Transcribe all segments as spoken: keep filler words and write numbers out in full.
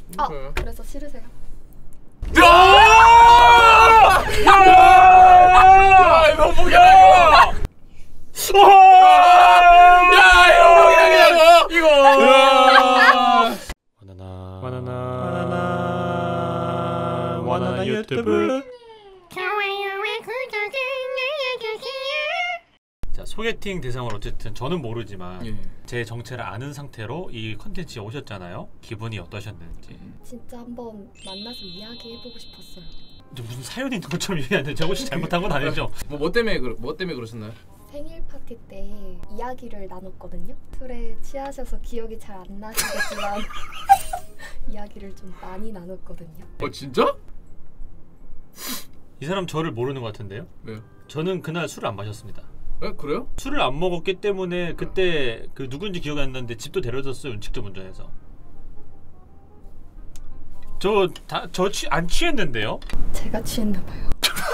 아 그래서 싫으세요? 야! 야! 야! 이거 뭐야? 야! 이거 뭐야 그냥 이거. 바나나 바나나 바나나 바나나 유튜브. 자, 소개팅 대상을 어쨌든 저는 모르지만 예. 제 정체를 아는 상태로 이 컨텐츠에 오셨잖아요. 기분이 어떠셨는지. 진짜 한번 만나서 이야기해보고 싶었어요. 무슨 사연이 있는 것처럼 얘기하는데 저 혹시 잘못한 건 아니죠? 뭐, 뭐 때문에 그, 뭐 때문에 그러셨나요? 생일 파티 때 이야기를 나눴거든요. 술에 취하셔서 기억이 잘 안 나시겠지만 이야기를 좀 많이 나눴거든요. 어 진짜? 이 사람 저를 모르는 것 같은데요? 왜요? 저는 그날 술을 안 마셨습니다. 에? 그래요? 술을 안 먹었기 때문에 그때 그 누군지 기억이 안 나는데 집도 데려줬어요. 직접 운전해서. 저 다 저 취 안 취했는데요? 제가 취했나봐요.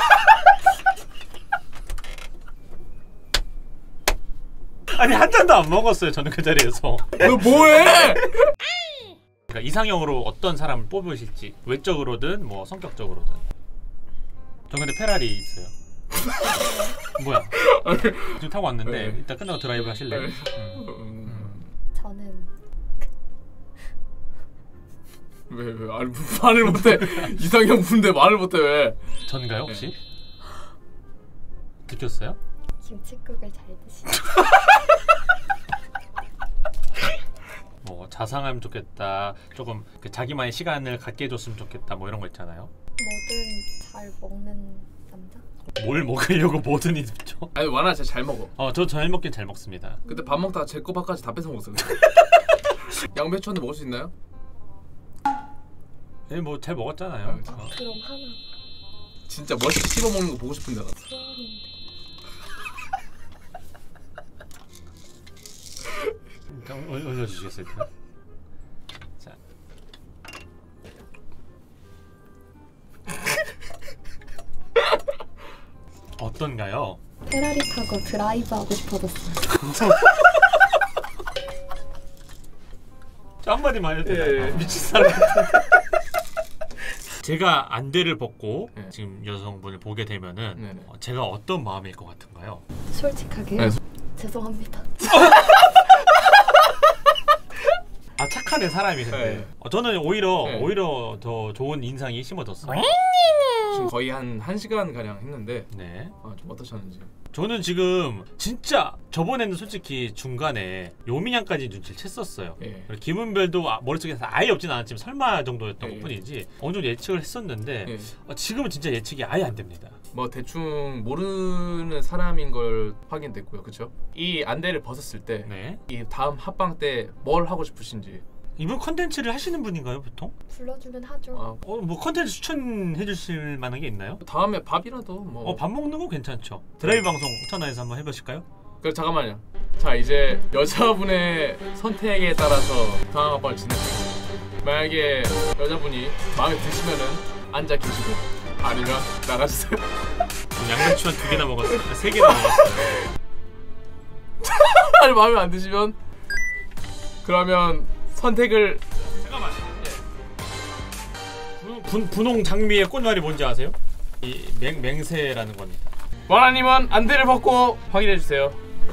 아니 한 잔도 안 먹었어요. 저는 그 자리에서. 너 뭐해? 그러니까 이상형으로 어떤 사람을 뽑으실지 외적으로든 뭐 성격적으로든. 저 근데 페라리 있어요. 뭐야? 지금 타고 왔는데 네. 이따 끝나고 드라이브 하실래요? 네. 음. 음. 저는 왜 왜 말, 말을 못해? 이상형 분데 말을 못해 왜? 전가요 혹시? 네. 느꼈어요? 김칫국을 잘 드시죠. 뭐 자상하면 좋겠다. 조금 그 자기만의 시간을 갖게 해줬으면 좋겠다. 뭐 이런 거 있잖아요. 뭐든 잘 먹는 남자? 뭘 먹으려고 뭐든 있죠. 아니 와나 진짜 잘 먹어. 어, 저 잘 먹긴 잘 먹습니다. 근데 밥 먹다가 제 거 밥까지 다 뺏어 먹었어요. 양배추한테 먹을 수 있나요? 네, 뭐 잘 먹었잖아요. 아, 어. 그럼 하나. 진짜 멋있게 씹어 먹는 거 보고 싶은데 나. 일단 올려주시겠어요? 자. 어떤가요? 페라리 타고 드라이브 하고 싶어졌어요. 저 한마디만 해도 되나요? 예, 예. 미친 사람 같은데. 제가 안대를 벗고 네. 지금 여성분을 보게 되면은 네, 네. 어, 제가 어떤 마음일 것 같은가요? 솔직하게 네. 죄송합니다. 아 착하네 사람이 근데 네. 어, 저는 오히려 네. 오히려 더 좋은 인상이 심어졌어요. 지금 거의 한 한 시간 가량 했는데 네. 아, 좀 어떠셨는지. 저는 지금 진짜 저번에는 솔직히 중간에 요민양까지 눈치를 챘었어요. 예. 김은별도 머릿속에서 아예 없진 않았지만 설마 정도였던 예. 것뿐이지 어느 정도 예측을 했었는데 예. 어, 지금은 진짜 예측이 아예 안 됩니다. 뭐 대충 모르는 사람인 걸 확인됐고요. 그쵸? 이 안대를 벗었을 때 네. 이 다음 합방 때 뭘 하고 싶으신지. 이분 컨텐츠를 하시는 분인가요 보통? 불러주면 하죠. 아, 어, 뭐 컨텐츠 추천해 주실 만한 게 있나요? 다음에 밥이라도 뭐. 어, 밥 먹는 거 괜찮죠. 드라이브 네. 방송 천하에서 한번 해보실까요? 그래 잠깐만요. 자 이제 여자분의 선택에 따라서 다음 합방을 진행합니다. 만약에 여자분이 마음에 드시면은 앉아 계시고 아니면 나가주세요. 양배추 한 두 개나 먹었어요. 세 개나 먹었어요. 아니 마음에 안 드시면 그러면 선택을 잠깐만. 예. 분, 분홍 장미의 꽃말이 뭔지 아세요? 이 맹, 맹세라는 겁니다. 와나님은 안대를 벗고 확인해 주세요.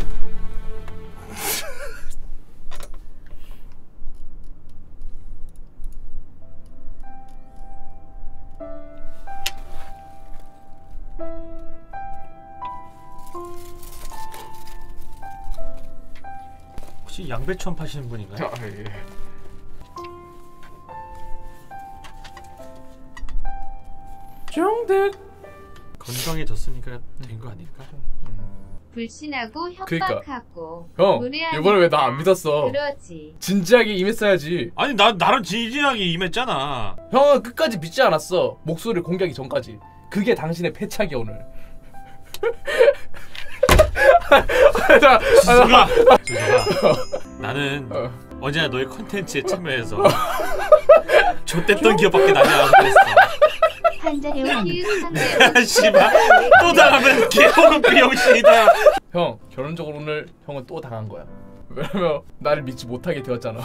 혹시 양배추 파시는 분인가요? 아, 예. 정득 건강해졌으니까 된 거 아닐까? 불신하고 협박하고 형 이번에 왜 나 안 믿었어? 그렇지 진지하게 임했어야지. 아니 나 나랑 진지하게 임했잖아. 형은 끝까지 믿지 않았어. 목소리를 공개하기 전까지. 그게 당신의 패착이 오늘. 주소가 주소가 나는 어. 언제나 너의 컨텐츠에 참여해서 좆됐던 기억밖에 나지 않아서 그랬어. 한자리와 씨발 또 당하면 개호흡 비용신이다. 형 결론적으로 오늘 형은 또 당한 거야. 왜냐면 나를 믿지 못하게 되었잖아.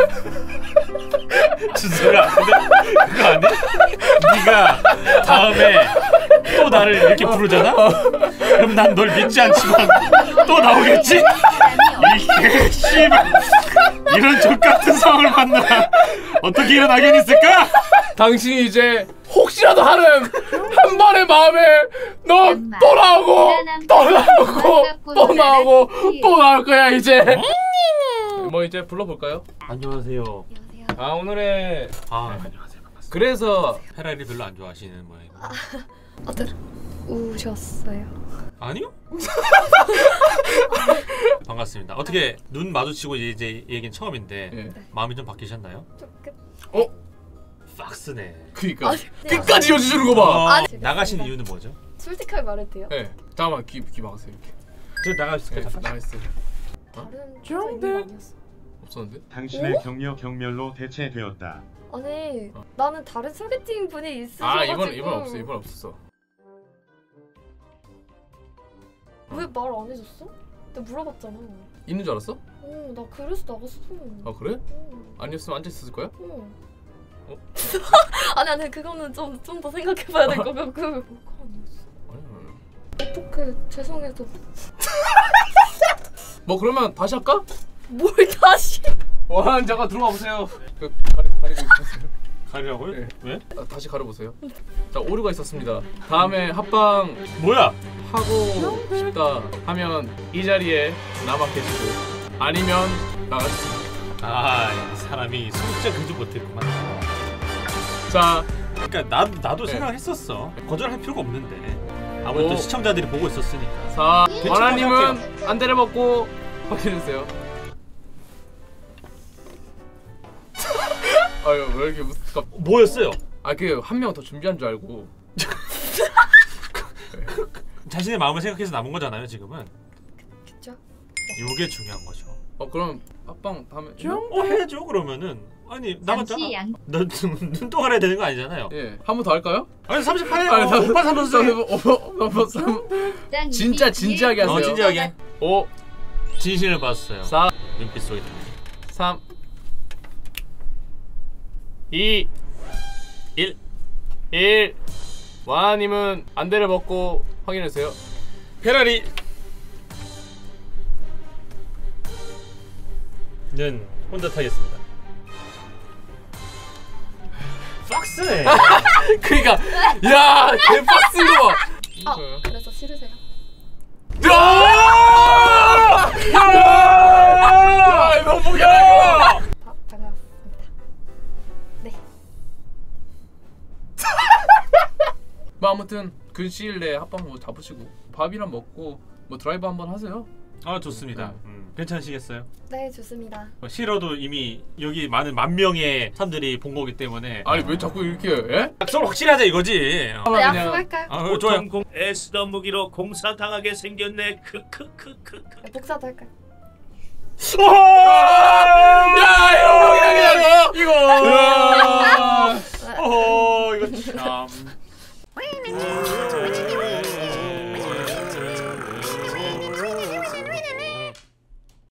준서가 근데 그거 아니야? 네가 다음에 또 나를 이렇게 부르잖아? 그럼 난 널 믿지 않지만 또 나오겠지? 이게 씨발 이런 족같은 상황을 만나 어떻게 이런 악연이 있을까? 당신이 이제 혹시라도 하는 한 번의 마음에 너 또 나오고 또 나오고 또 나오고 또 나올 거야 이제. 뭐 이제 불러볼까요? 안녕하세요. 안녕하세요. 아 오늘의 아 안녕하세요. 반갑습니다. 그래서 페라리 별로 안 좋아하시는 모양이고. 어떻게 우셨어요? 아니요? 반갑습니다. 어떻게 눈 마주치고 이제 얘기는 처음인데 예. 마음이 좀 바뀌셨나요? 조금. 어? 팍스네. 그니까 아니, 끝까지 이어주시는 거 봐. 어, 아니, 나가신 이유는 뭐죠? 솔직하게 말해도 돼요? 네. 잠깐만 귀, 귀 막으세요 이렇게. 저 나갈 수 네, 있어요. 나가있어요. 다른 주소 있는 거 아니었어? 없었는데? 당신의 격려 경멸로 대체되었다. 아니 어. 나는 다른 소개팅 분이 있으셔가지고. 아 이번 이번 없어 이번 없었어. 왜 말 안 해줬어? 내가 물어봤잖아. 있는 줄 알았어? 어, 나 그래서 나갔어. 아 그래? 어, 아니었으면 앉아 있었을 거야? 어. 어? 아니 아니 그거는 좀 좀 더 생각해봐야 될 것 같고. 그거 아니었어. 아니 아니. 어떡해 죄송해도. 뭐 그러면 다시 할까? 뭘 다시? 와 잠깐 들어가 보세요. 그 가리 가리고 있었어요. 가리라고요? 네. 왜? 아, 다시 가려보세요. 자 오류가 있었습니다. 다음에 합방 뭐야? 하고 싶다 하면 이 자리에 남아 계시고 아니면 나가주세요. 아, 이 사람이 진짜 그지 못했구만. 자 그러니까 나도 나도 네. 생각을 했었어. 거절할 필요가 없는데. 아무래도 오. 시청자들이 보고 있었으니까. 자, 대충 와나님은 안대를 벗고 확인해주세요. 아유 왜 이렇게 웃을까? 뭐였어요? 아 그 한 명 더 준비한 줄 알고. 자신의 마음을 생각해서 남은 거잖아요, 지금은. 그쵸? 이게 중요한 거죠. 어 그럼 합방 다음에. 어 해야죠. 그러면은 아니 나갔잖아. 잠시 양 너 눈동안 해야 되는 거 아니잖아요. 예, 한 번 더 할까요? 아니 삼십팔 회. 아니, 오빠 삼선수. 땅 진짜 이미 진지하게 뒤에 하세요. 어 진지하게. 오, 진실을 봤어요. 사, 눈빛 속에. 삼, 이, 일. 일. 와나님은 안대를 벗고 확인해주세요. 페라리. 는 혼자 타겠습니다. 팍스네. 그니까 야 개빡스 이거 봐. 아 그래서 싫으세요? 야! 야! 너무 뭐야? 바, 반갑습니다. 네. 뭐 아무튼 그 시일 내에 합방 뭐 잡으시고 밥이랑 먹고 뭐 드라이브 한번 하세요. 아 좋습니다. 음, 괜찮으시겠어요? 네 좋습니다. 뭐 싫어도 이미 여기 많은 만 명의 사람들이 본 거기 때문에 아니 왜 자꾸 이렇게 예? 약속을 확실히 하자 이거지. 어. 네, 그냥- 약속할까요? 아 어, 좋아요. 보통 공 애쓰던 무기로 공사 당하게 생겼네. 크크크크크. 네, 복사도 할까요? 야 이거 그냥 이거.